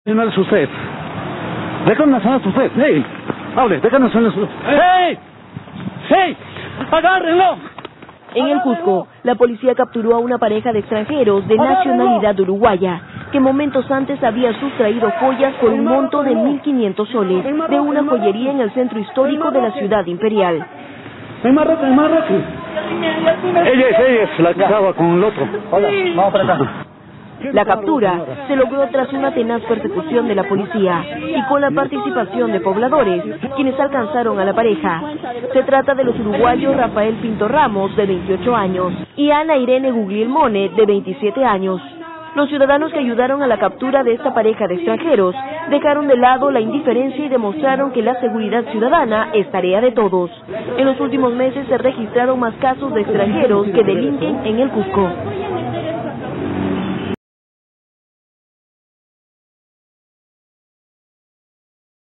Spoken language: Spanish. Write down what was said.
No es usted. Déjanos nacional usted. ¡Hey! ¡Hable! ¡Déjanos nacional usted! ¡Hey! ¡Hey! ¡Agárrenlo! En el Cusco, la policía capturó a una pareja de extranjeros de nacionalidad uruguaya, que momentos antes había sustraído joyas por un monto de 1.500 soles de una joyería en el centro histórico de la ciudad imperial. ¡Enmarroque! Ella es la que estaba con el otro. Hola, vamos para acá. La captura se logró tras una tenaz persecución de la policía y con la participación de pobladores, quienes alcanzaron a la pareja. Se trata de los uruguayos Rafael Pinto Ramos, de 28 años, y Ana Irene Guglielmone, de 27 años. Los ciudadanos que ayudaron a la captura de esta pareja de extranjeros dejaron de lado la indiferencia y demostraron que la seguridad ciudadana es tarea de todos. En los últimos meses se registraron más casos de extranjeros que delinquen en el Cusco.